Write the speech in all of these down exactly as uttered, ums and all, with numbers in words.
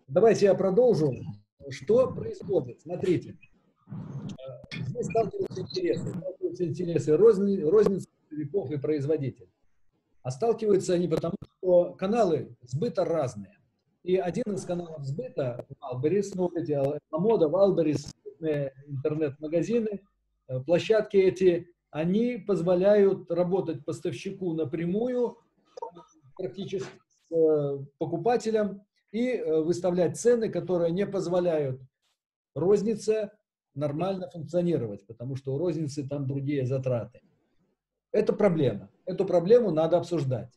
Давайте я продолжу. Что происходит? Смотрите, здесь сталкиваются интересы. Сталкиваются интересы розни, розницы, сетевиков и производителей. А сталкиваются они потому, что каналы сбыта разные. И один из каналов сбыта, Валберис, ну, вот эти Ламода, Валберис, интернет-магазины, площадки эти, они позволяют работать поставщику напрямую, практически с покупателем, и выставлять цены, которые не позволяют рознице нормально функционировать, потому что у розницы там другие затраты. Это проблема. Эту проблему надо обсуждать.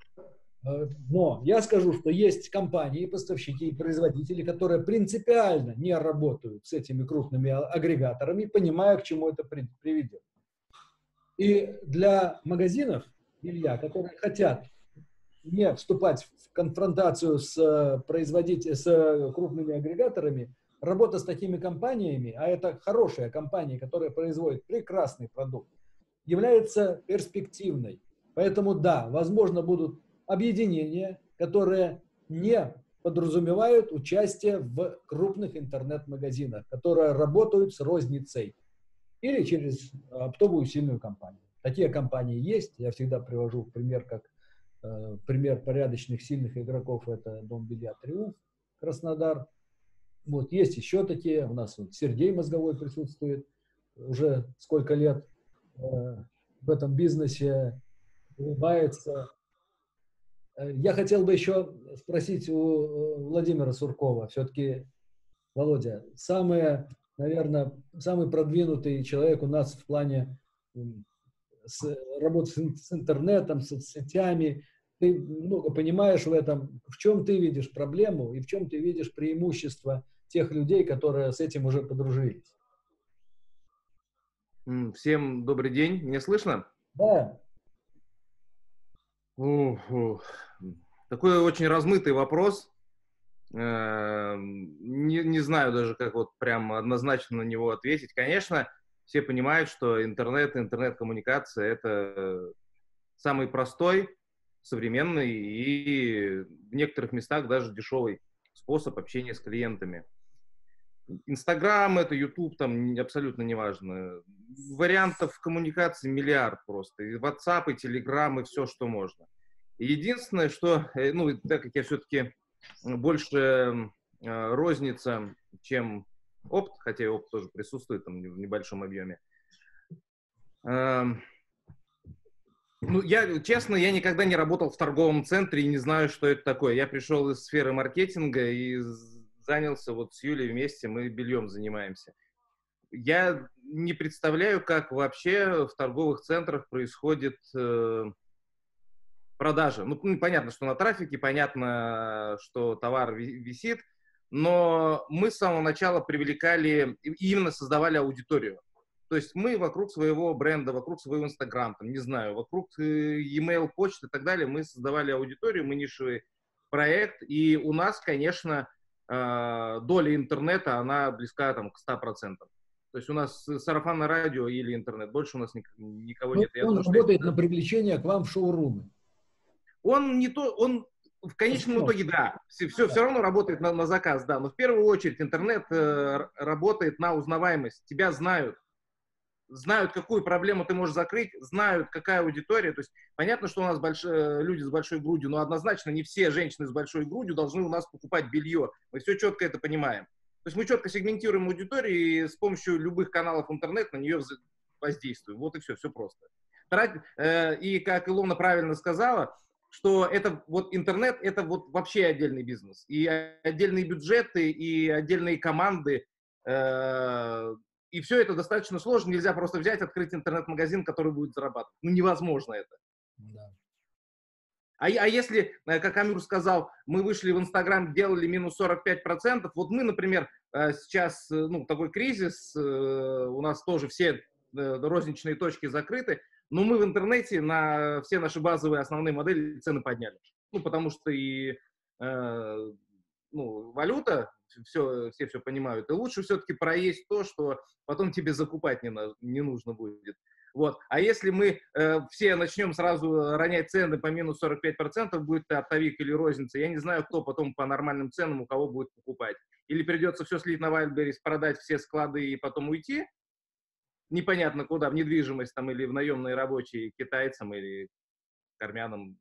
Но я скажу, что есть компании, поставщики и производители, которые принципиально не работают с этими крупными агрегаторами, понимая, к чему это приведет. И для магазинов, Илья, которые хотят не вступать в конфронтацию с производителями, с крупными агрегаторами, работа с такими компаниями, а это хорошие компании, которые производят прекрасный продукт, является перспективной. Поэтому да, возможно, будут объединения, которые не подразумевают участие в крупных интернет-магазинах, которые работают с розницей или через оптовую сильную компанию. Такие компании есть. Я всегда привожу в пример, как э, пример порядочных сильных игроков, это Дом Белья Триумф, Краснодар. Вот есть еще такие. У нас вот Сергей Мозговой присутствует уже сколько лет э, в этом бизнесе, улыбается. Я хотел бы еще спросить у Владимира Суркова, все-таки, Володя, самый, наверное, самый продвинутый человек у нас в плане с, работы с интернетом, с соцсетями, ты много понимаешь в этом. В чем ты видишь проблему и в чем ты видишь преимущество тех людей, которые с этим уже подружились? Всем добрый день. Меня слышно? Да. Ух, ух. Такой очень размытый вопрос. Не, не знаю даже, как вот прям однозначно на него ответить. Конечно, все понимают, что интернет, интернет-коммуникация — это самый простой, современный и в некоторых местах даже дешевый способ общения с клиентами. Инстаграм, это Ютуб, там абсолютно неважно. Вариантов коммуникации миллиард просто. И WhatsApp, и Telegram, и все, что можно. И единственное, что, ну, так как я все-таки больше э, розница, чем опт, хотя и опт тоже присутствует там в небольшом объеме. Э, ну, я, честно, я никогда не работал в торговом центре и не знаю, что это такое. Я пришел из сферы маркетинга и занялся вот с Юлей вместе, мы бельем занимаемся. Я не представляю, как вообще в торговых центрах происходит э, продажа. Ну, понятно, что на трафике, понятно, что товар висит, но мы с самого начала привлекали, именно создавали аудиторию. То есть мы вокруг своего бренда, вокруг своего Инстаграм, там, не знаю, вокруг e-mail, почты и так далее, мы создавали аудиторию, мы нишевый проект, и у нас, конечно, доля интернета, она близка там, к ста процентам. То есть у нас сарафанное радио или интернет, больше у нас никого Ну, нет. Я он думаю, работает что... на привлечение к вам в шоурумы. Он не то, он в конечном итоге, да, все, все, все равно работает на, на заказ, да, но в первую очередь интернет э, работает на узнаваемость. Тебя знают, знают, какую проблему ты можешь закрыть, знают, какая аудитория. То есть понятно, что у нас больш... люди с большой грудью, но однозначно не все женщины с большой грудью должны у нас покупать белье. Мы все четко это понимаем. То есть мы четко сегментируем аудиторию и с помощью любых каналов интернета на нее воздействуем. Вот и все, все просто. И как Илона правильно сказала, что это вот интернет, это вот вообще отдельный бизнес. И отдельные бюджеты, и отдельные команды. Э, и все это достаточно сложно. Нельзя просто взять, открыть интернет-магазин, который будет зарабатывать. Ну, невозможно это. Да. А, а если, как Амир сказал, мы вышли в Инстаграм, делали минус сорок пять процентов, вот мы, например, сейчас, ну, такой кризис, у нас тоже все розничные точки закрыты, но мы в интернете на все наши базовые основные модели цены подняли. Ну, потому что и э, ну, валюта, все, все все понимают, и лучше все-таки проесть то, что потом тебе закупать не, на, не нужно будет. Вот. А если мы э, все начнем сразу ронять цены по минус сорок пять процентов, будет оптовик или розница, я не знаю, кто потом по нормальным ценам у кого будет покупать. Или придется все слить на Wildberries, продать все склады и потом уйти, непонятно куда, в недвижимость там, или в наемные рабочие китайцам или армянам,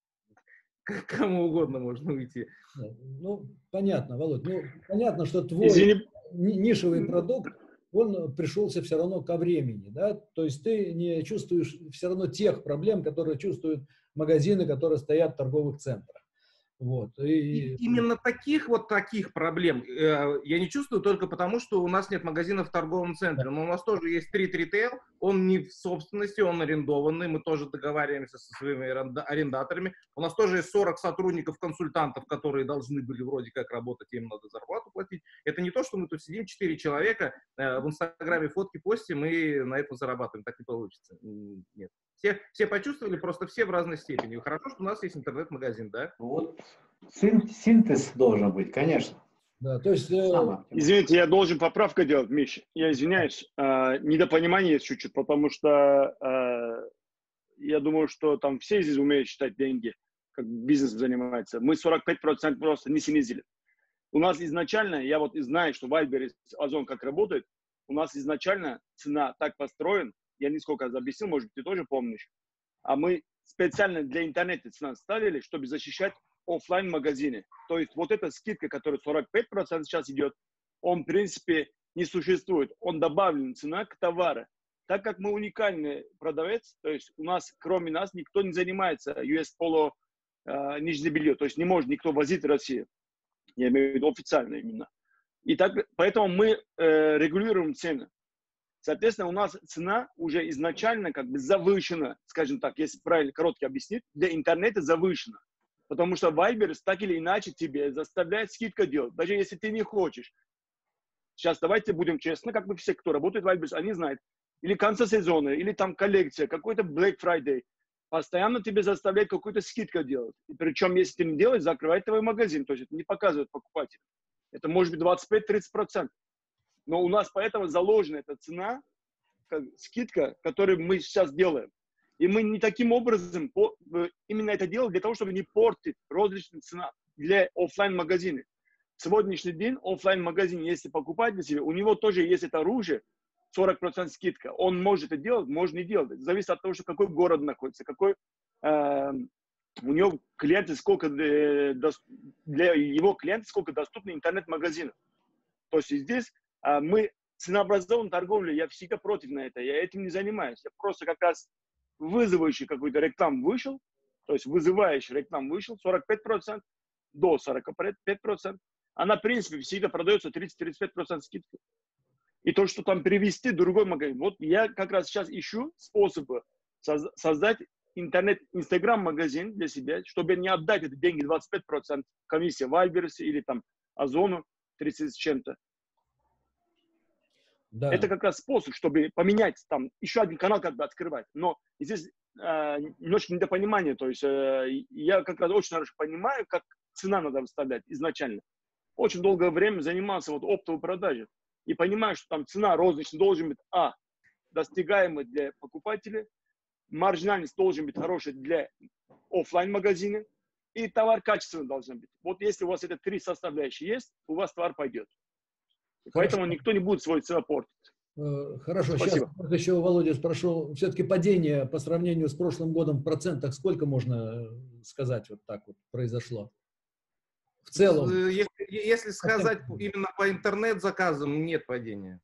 кому угодно можно уйти. Ну, понятно, Володь. Ну, понятно, что твой Извини. нишевый продукт, он пришелся все равно ко времени, да? То есть ты не чувствуешь все равно тех проблем, которые чувствуют магазины, которые стоят в торговых центрах. Вот. И... Именно таких вот таких проблем э, я не чувствую только потому, что у нас нет магазинов в торговом центре. Но у нас тоже есть стрит ритейл, он не в собственности, он арендованный, мы тоже договариваемся со своими арендаторами. У нас тоже есть сорок сотрудников-консультантов, которые должны были вроде как работать, им надо зарплату платить. Это не то, что мы тут сидим, четыре человека, э, в Инстаграме фотки постим и на этом зарабатываем. Так не получится. Нет. Все, все почувствовали, просто все в разной степени. Хорошо, что у нас есть интернет-магазин, да? Вот синтез должен быть, конечно. Да, то есть... Э... Извините, я должен поправку делать, Миш. Я извиняюсь. Э, недопонимание есть чуть-чуть, потому что э, я думаю, что там все здесь умеют считать деньги, как бизнес занимается. Мы сорок пять процентов просто не снизили. У нас изначально, я вот знаю, что Wildberries, Озон как работает, у нас изначально цена так построена, я несколько раз объяснил, может быть, ты тоже помнишь. А мы специально для интернета цену ставили, чтобы защищать офлайн-магазины. То есть вот эта скидка, которая сорок пять процентов сейчас идет, он, в принципе, не существует. Он добавлен цена к товару. Так как мы уникальный продавец, то есть у нас, кроме нас, никто не занимается ю эс Polo э, нижнее белье. То есть не может никто возить в Россию. Я имею в виду официально именно. И так, поэтому мы э, регулируем цены. Соответственно, у нас цена уже изначально как бы завышена, скажем так, если правильно коротко объяснить, для интернета завышена. Потому что Wildberries так или иначе тебе заставляет скидку делать, даже если ты не хочешь. Сейчас давайте будем честны, как бы все, кто работает в Wildberries, они знают. Или конца сезона, или там коллекция, какой-то Black Friday. Постоянно тебе заставляет какую-то скидку делать. И причем, если ты не делаешь, закрывает твой магазин. То есть это не показывает покупателю. Это может быть двадцать пять - тридцать процентов. Но у нас поэтому заложена эта цена, как скидка, которую мы сейчас делаем. И мы не таким образом по, именно это делаем для того, чтобы не портить розничную цену для офлайн-магазина. В сегодняшний день офлайн-магазин, если покупать для себя, у него тоже есть это оружие, сорок процентов скидка. Он может это делать, может не делать. Зависит от того, что какой город находится, какой э, у него клиенты, сколько э, для его клиентов, сколько доступно интернет-магазинов. То есть здесь э, мы ценообразованной торговли, я всегда против на это, я этим не занимаюсь. Я просто как раз вызывающий какой-то реклам вышел, то есть вызывающий реклам вышел, сорок пять процентов до сорока пяти процентов. Она, в принципе, всегда продается тридцать - тридцать пять процентов скидки. И то, что там перевести другой магазин. Вот я как раз сейчас ищу способы соз- создать интернет-инстаграм-магазин для себя, чтобы не отдать эти деньги двадцать пять процентов комиссия Wildberries или там Озону тридцать с чем-то. Да. Это как раз способ, чтобы поменять там еще один канал как бы открывать. Но здесь э, немножко недопонимание. То есть э, я как раз очень хорошо понимаю, как цена надо выставлять изначально. Очень долгое время занимался вот оптовой продажей. И понимаю, что там цена розничная должен быть, а, достигаемая для покупателя, маржинальность должен быть хорошая для офлайн-магазина, и товар качественный должен быть. Вот если у вас это три составляющие есть, у вас товар пойдет. Поэтому никто не будет свой цену портить. Хорошо, Спасибо. Сейчас еще Володя спрошу, все-таки падение по сравнению с прошлым годом в процентах, сколько можно сказать вот так вот произошло? В целом. Если, если сказать именно по интернет-заказам, нет падения.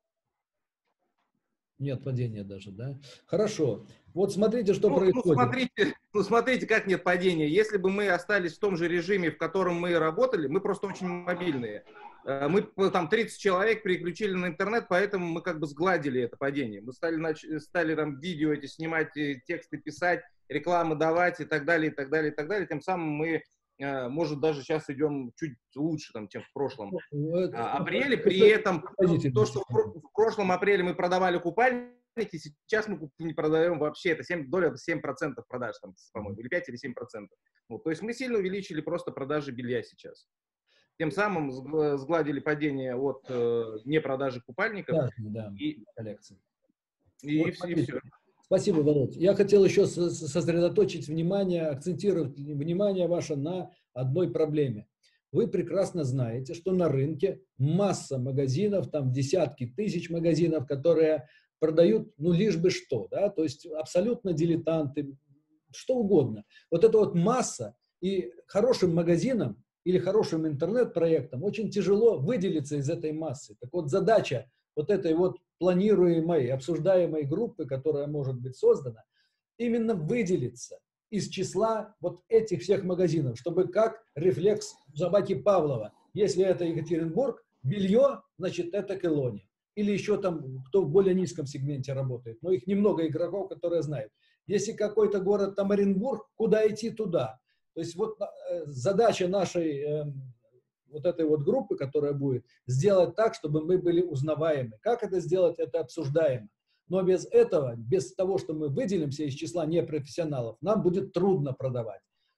Нет падения даже, да? Хорошо. Вот смотрите, что ну, происходит. Ну смотрите, ну, смотрите, как нет падения. Если бы мы остались в том же режиме, в котором мы работали, мы просто очень мобильные. Мы там тридцать человек переключили на интернет, поэтому мы как бы сгладили это падение. Мы стали, стали там видео эти снимать, тексты писать, рекламы давать и так далее, и так далее, и так далее. Тем самым мы, может, даже сейчас идем чуть лучше, там, чем в прошлом апреле. При этом то, что в прошлом апреле мы продавали купальники, сейчас мы не продаем вообще. Это семь, доля семь процентов продаж, там, по-моему, или пять или семь процентов. Вот, то есть мы сильно увеличили просто продажи белья сейчас. Тем самым сгладили падение от э, непродажи купальников. Да, да, и, коллекции. И, вот, и, и все. Спасибо, Володь. Я хотел еще сосредоточить внимание, акцентировать внимание ваше на одной проблеме. Вы прекрасно знаете, что на рынке масса магазинов, там десятки тысяч магазинов, которые продают, ну, лишь бы что, да, то есть абсолютно дилетанты, что угодно. Вот эта вот масса, и хорошим магазинам или хорошим интернет-проектам очень тяжело выделиться из этой массы. Так вот, задача вот этой вот планируемой, обсуждаемой группы, которая может быть создана, именно выделиться из числа вот этих всех магазинов, чтобы как рефлекс собаки Павлова, если это Екатеринбург, белье, значит, это Келони. Или еще там, кто в более низком сегменте работает, но их немного игроков, которые знают. Если какой-то город там Оренбург, куда идти туда? То есть вот э, задача нашей э, вот этой вот группы, которая будет, сделать так, чтобы мы были узнаваемы. Как это сделать, это обсуждаемо. Но без этого, без того, что мы выделимся из числа непрофессионалов, нам будет трудно продавать.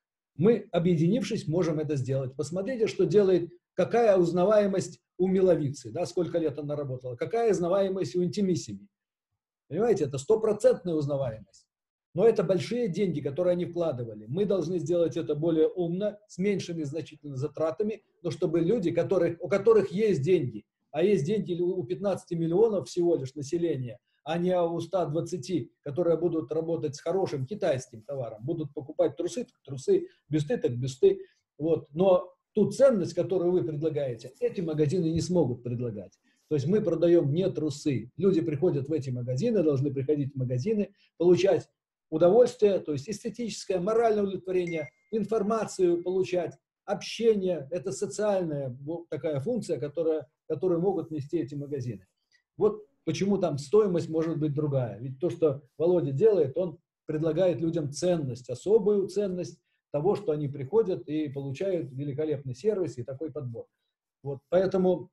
Мы, объединившись, можем это сделать. Посмотрите, что делает, какая узнаваемость у Миловицы, да, сколько лет она работала, какая узнаваемость у Интимиссими. Понимаете, это стопроцентная узнаваемость. Но это большие деньги, которые они вкладывали. Мы должны сделать это более умно, с меньшими значительно затратами, но чтобы люди, которых, у которых есть деньги, а есть деньги у пятнадцати миллионов всего лишь населения, а не у ста двадцати, которые будут работать с хорошим китайским товаром, будут покупать трусы, так трусы, бюсты, так бюсты. Вот. Но ту ценность, которую вы предлагаете, эти магазины не смогут предлагать. То есть мы продаем не трусы. Люди приходят в эти магазины, должны приходить в магазины, получать удовольствие, то есть эстетическое, моральное удовлетворение, информацию получать, общение. Это социальная вот такая функция, которая, которую могут нести эти магазины. Вот почему там стоимость может быть другая. Ведь то, что Володя делает, он предлагает людям ценность, особую ценность того, что они приходят и получают великолепный сервис и такой подбор. Вот, поэтому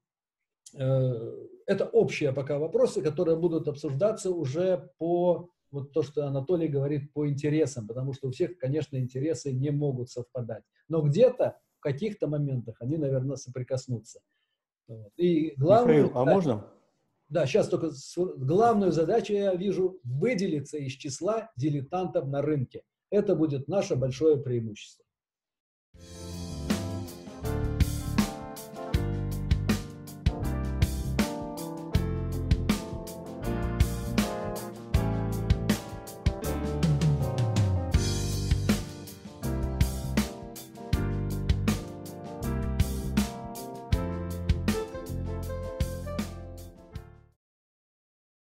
э, это общие пока вопросы, которые будут обсуждаться уже по вот то, что Анатолий говорит, по интересам, потому что у всех, конечно, интересы не могут совпадать. Но где-то, в каких-то моментах они, наверное, соприкоснутся. Вот. И главное, Михаил, а можно? Да, сейчас только главную задачу я вижу – выделиться из числа дилетантов на рынке. Это будет наше большое преимущество.